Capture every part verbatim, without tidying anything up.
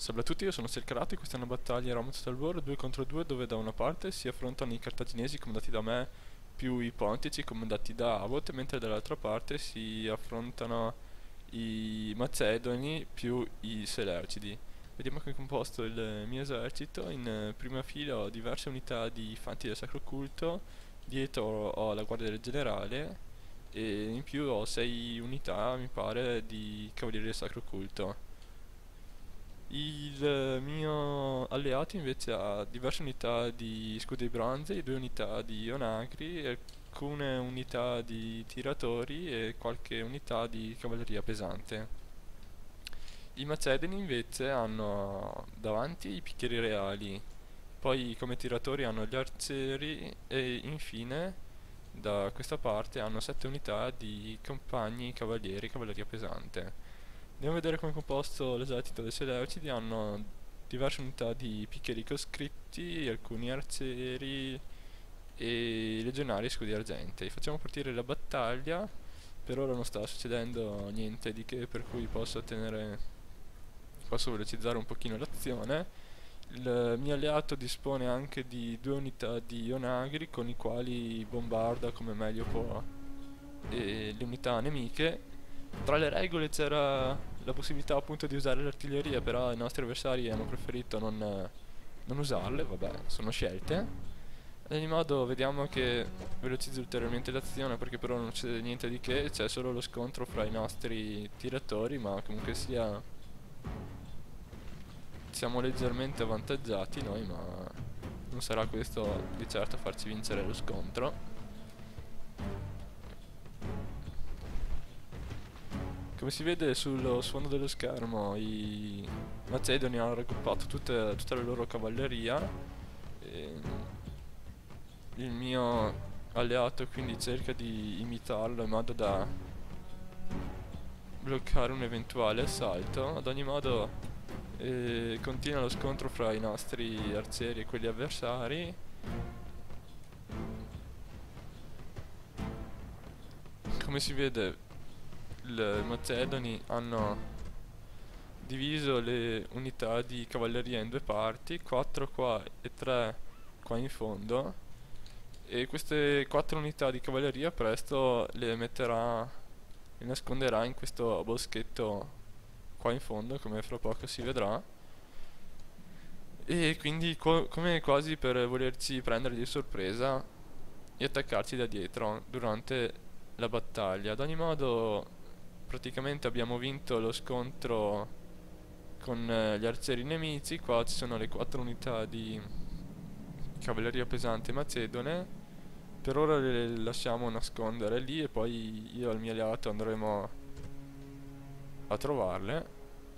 Salve a tutti, io sono Selcarato e questa è una battaglia in Rome Total War due contro due dove da una parte si affrontano i cartaginesi comandati da me più i pontici comandati da Avot, mentre dall'altra parte si affrontano i macedoni più i seleucidi. Vediamo come è composto il mio esercito. In eh, prima fila ho diverse unità di fanti del Sacro Culto, dietro ho la guardia del generale e in più ho sei unità, mi pare, di cavalieri del Sacro Culto. Il mio alleato invece ha diverse unità di scudi bronze, e due unità di onagri, alcune unità di tiratori e qualche unità di cavalleria pesante. I macedoni invece hanno davanti i picchieri reali, poi come tiratori hanno gli arcieri e infine da questa parte hanno sette unità di compagni cavalieri, cavalleria pesante. Andiamo a vedere come è composto l'esercito dei Seleucidi. Hanno diverse unità di picchieri coscritti, alcuni arcieri e legionari scudi argentei. Facciamo partire la battaglia. Per ora non sta succedendo niente di che, per cui posso ottenere, posso velocizzare un pochino l'azione. Il mio alleato dispone anche di due unità di onagri con i quali bombarda come meglio può e le unità nemiche. Tra le regole c'era la possibilità appunto di usare l'artiglieria, però i nostri avversari hanno preferito non, non usarle, vabbè, sono scelte. Ad ogni modo vediamo che velocizzo ulteriormente l'azione perché però non c'è niente di che, c'è solo lo scontro fra i nostri tiratori, ma comunque sia siamo leggermente avvantaggiati noi, ma non sarà questo di certo a farci vincere lo scontro. Come si vede sullo sfondo dello schermo, i macedoni hanno raggruppato tutte- tutta la loro cavalleria e il mio alleato quindi cerca di imitarlo in modo da bloccare un eventuale assalto. Ad ogni modo eh, continua lo scontro fra i nostri arcieri e quelli avversari. Come si vede, i macedoni hanno diviso le unità di cavalleria in due parti, quattro qua e tre qua in fondo, e queste quattro unità di cavalleria presto le metterà, le nasconderà in questo boschetto qua in fondo, come fra poco si vedrà, e quindi co- come quasi per volerci prendere di sorpresa e attaccarci da dietro durante la battaglia. Ad ogni modo praticamente abbiamo vinto lo scontro con eh, gli arcieri nemici. Qua ci sono le quattro unità di cavalleria pesante macedone. Per ora le lasciamo nascondere lì e poi io e il mio alleato andremo a trovarle.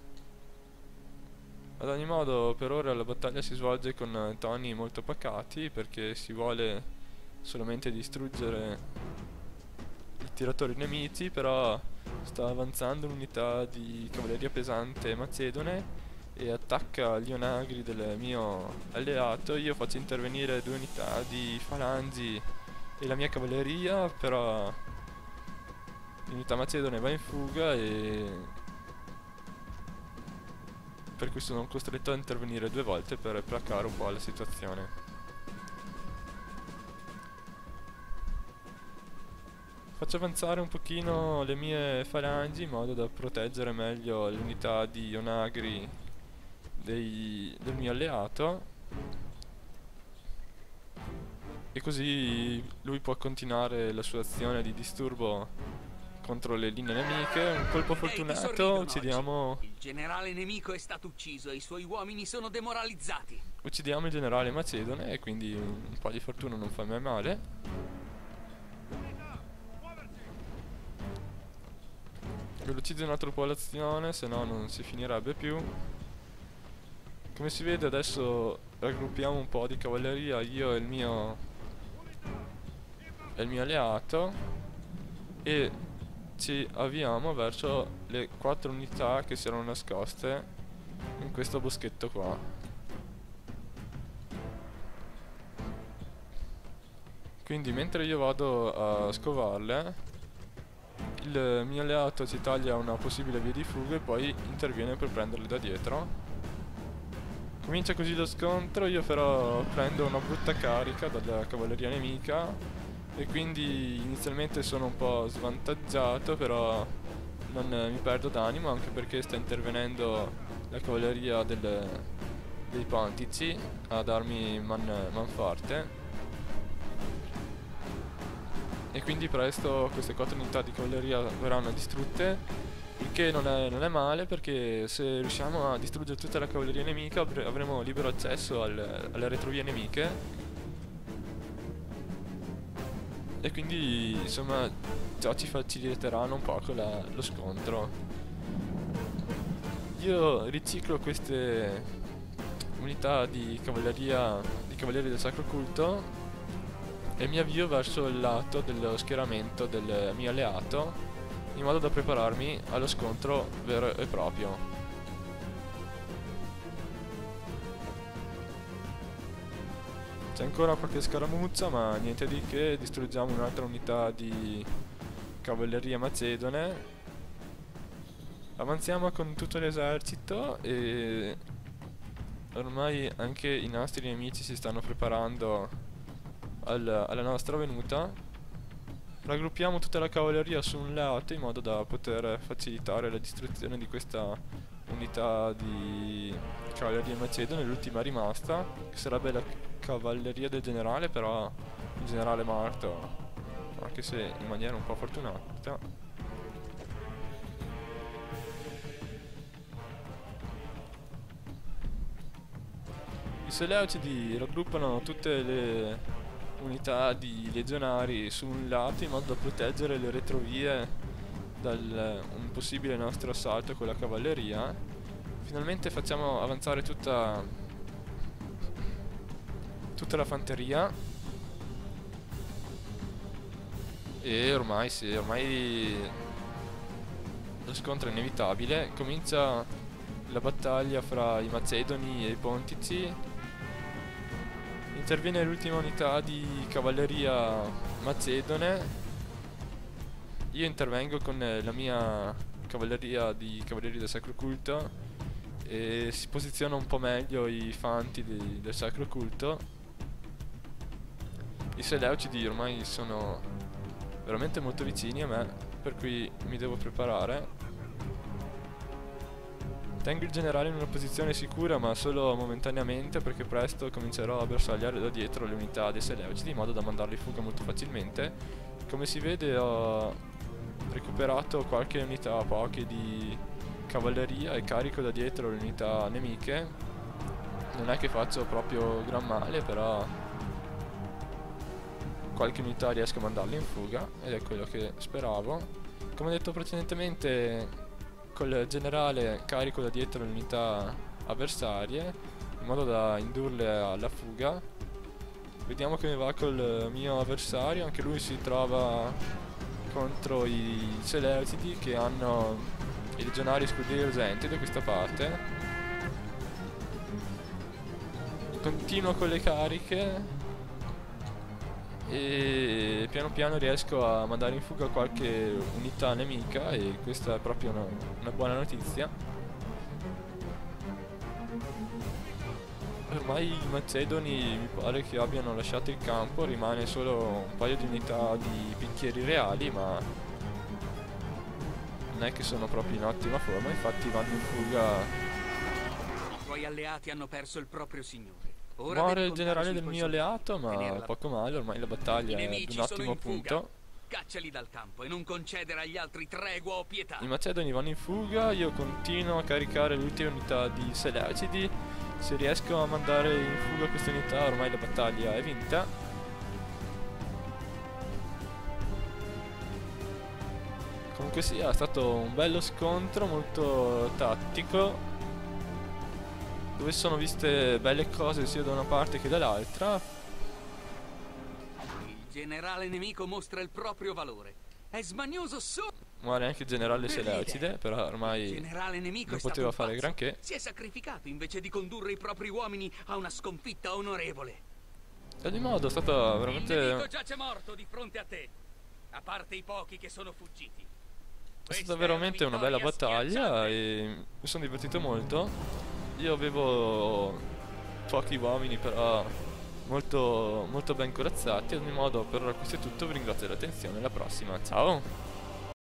Ad ogni modo per ora la battaglia si svolge con eh, toni molto pacati perché si vuole solamente distruggere i tiratori nemici, però sta avanzando un'unità di cavalleria pesante macedone e attacca gli onagri del mio alleato. Io faccio intervenire due unità di falangi e la mia cavalleria, però l'unità macedone va in fuga e per cui sono costretto a intervenire due volte per placare un po' la situazione. Faccio avanzare un pochino le mie falangi in modo da proteggere meglio l'unità di onagri dei- del mio alleato e così lui può continuare la sua azione di disturbo contro le linee nemiche. Un colpo I dei ti fortunato, sorridono uccidiamo, oggi. Il generale nemico è stato ucciso e i suoi uomini sono demoralizzati. uccidiamo il generale macedone e quindi un po' di fortuna non fa mai male. Velocizzo un altro po' l'azione, se no non si finirebbe più. Come si vede adesso raggruppiamo un po' di cavalleria, io e il mio e il mio alleato, e ci avviamo verso le quattro unità che si erano nascoste in questo boschetto qua. Quindi mentre io vado a scovarle, il mio alleato ci taglia una possibile via di fuga e poi interviene per prenderle da dietro. Comincia così lo scontro, io però prendo una brutta carica dalla cavalleria nemica e quindi inizialmente sono un po' svantaggiato, però non eh, mi perdo d'animo, anche perché sta intervenendo la cavalleria del- dei pontici a darmi man, manforte. E quindi presto queste quattro unità di cavalleria verranno distrutte, il che non è, non è male, perché se riusciamo a distruggere tutta la cavalleria nemica avre- avremo libero accesso al- alle retrovie nemiche. E quindi insomma già ci faciliteranno un poco la- lo scontro. Io riciclo queste unità di cavalleria di cavalieri del Sacro Culto e mi avvio verso il lato dello schieramento del mio alleato, in modo da prepararmi allo scontro vero e proprio. C'è ancora qualche scaramuccia, ma niente di che. Distruggiamo un'altra unità di cavalleria macedone, avanziamo con tutto l'esercito e ormai anche i nostri nemici si stanno preparando al- alla nostra venuta. Raggruppiamo tutta la cavalleria su un lato in modo da poter facilitare la distruzione di questa unità di cavalleria macedone, l'ultima rimasta, che sarebbe la cavalleria del generale, però il generale è morto, anche se in maniera un po' fortunata. I Seleucidi raggruppano tutte le unità di legionari su un lato in modo da proteggere le retrovie da un possibile nostro assalto con la cavalleria. Finalmente facciamo avanzare tutta tutta la fanteria e ormai sì, ormai lo scontro è inevitabile. Comincia la battaglia fra i Macedoni e i Pontici. Interviene l'ultima unità di cavalleria macedone. Io intervengo con eh, la mia cavalleria di cavalieri del Sacro Culto e si posiziona un po' meglio i fanti di- del Sacro Culto. I Seleucidi ormai sono veramente molto vicini a me, per cui mi devo preparare. Tengo il generale in una posizione sicura, ma solo momentaneamente, perché presto comincerò a bersagliare da dietro le unità dei Seleucidi in modo da mandarli in fuga molto facilmente. Come si vede ho recuperato qualche unità, poche, di cavalleria e carico da dietro le unità nemiche. Non è che faccio proprio gran male, però qualche unità riesco a mandarla in fuga ed è quello che speravo. Come detto precedentemente, col generale carico da dietro le unità avversarie in modo da indurle alla fuga. Vediamo come va col mio avversario, anche lui si trova contro i Seleucidi che hanno i legionari scuderi argenti da questa parte. Continuo con le cariche e piano piano riesco a mandare in fuga qualche unità nemica e questa è proprio una, una buona notizia. Ormai i macedoni mi pare che abbiano lasciato il campo, rimane solo un paio di unità di picchieri reali, ma non è che sono proprio in ottima forma, infatti vanno in fuga. I tuoi alleati hanno perso il proprio signore. Ora Muore devi il contare generale sui del tuoi mio soldati alleato, per tenere ma la- poco male, ormai la I battaglia è ad un nemici sono ottimo in fuga. punto. Cacciali dal campo e non concedere agli altri tregua o pietà. I macedoni vanno in fuga, io continuo a caricare le ultime unità di Seleucidi. Se riesco a mandare in fuga queste unità ormai la battaglia è vinta. Comunque sia, è stato un bello scontro, molto tattico, dove sono viste belle cose sia da una parte che dall'altra. Il generale nemico mostra il proprio valore. È smanioso solo. Muore anche il generale Per Seleucide, ridere. però Il ormai generale nemico non è stato poteva un fare pazzo. granché. Si è sacrificato invece di condurre i propri uomini a una sconfitta onorevole. Ad ogni modo è stata Il nemico veramente giace morto di fronte a te, a parte i pochi che sono fuggiti. È stata veramente una bella battaglia e mi sono divertito molto. Io avevo pochi uomini, però molto, molto ben corazzati. Ad ogni modo, per ora questo è tutto, vi ringrazio dell'attenzione, alla prossima, ciao!